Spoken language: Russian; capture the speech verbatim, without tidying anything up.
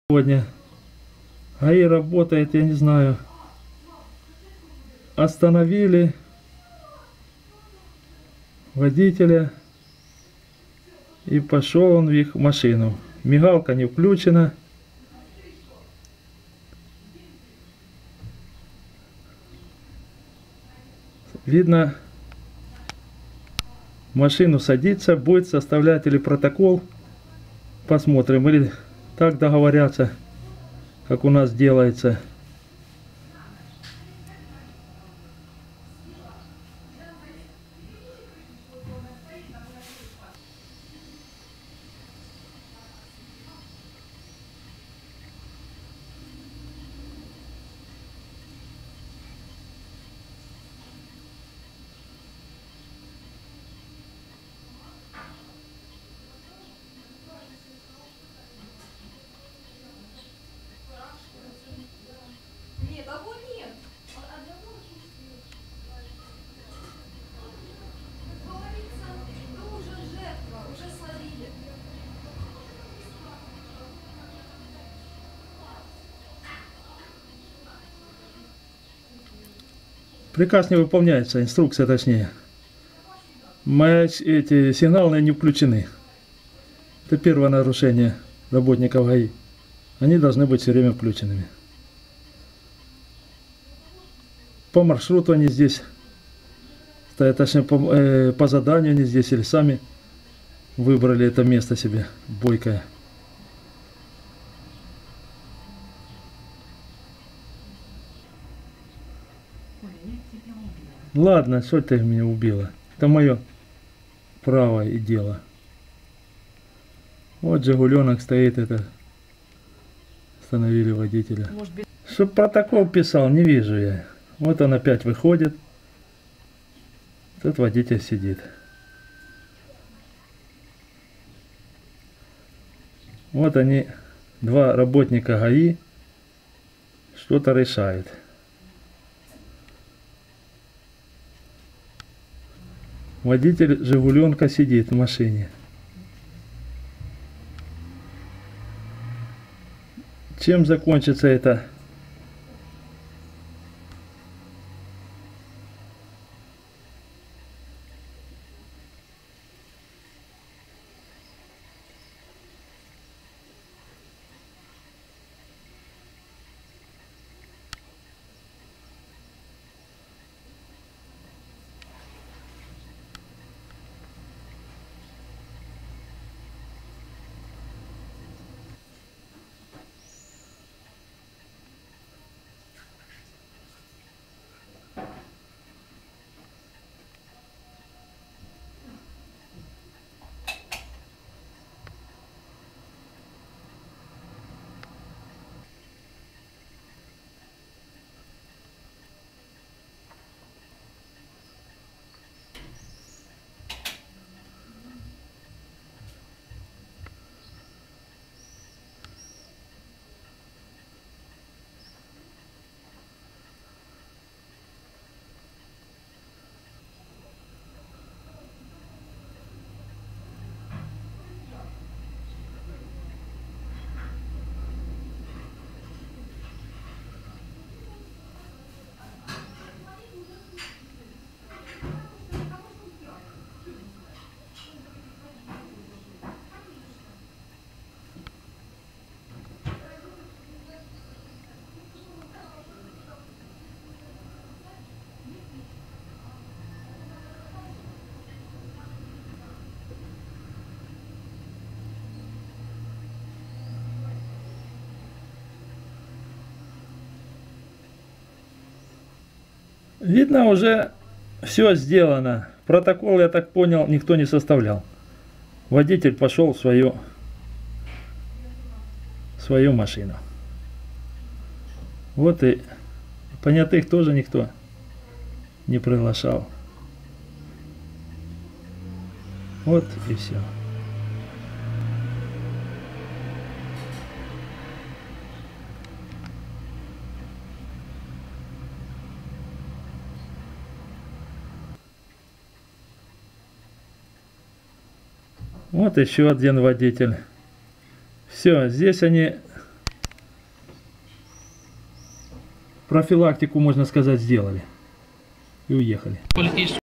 Сегодня ГАИ работает, я не знаю. Остановили водителя, и пошел он в их машину. Мигалка не включена. Видно, в машину садится, будет составлять или протокол. Посмотрим, или так договорятся, как у нас делается. Приказ не выполняется, инструкция точнее. Мои эти сигналы не включены. Это первое нарушение работников ГАИ. Они должны быть все время включенными. По маршруту они здесь стоят, точнее по, э, по заданию они здесь или сами выбрали это место себе бойкое. Ладно, что ты меня убила? Это мое право и дело. Вот Жигуленок стоит, это остановили водителя. Чтоб протокол писал, не вижу я. Вот он опять выходит. Тут водитель сидит. Вот они, два работника ГАИ, что-то решают. Водитель Жигуленка сидит в машине. Чем закончится это? Видно, уже все сделано. Протокол, я так понял, никто не составлял. Водитель пошел в свою, в свою машину. Вот и понятых тоже никто не приглашал. Вот и все. Вот еще один водитель. Все, здесь они профилактику, можно сказать, сделали. И уехали.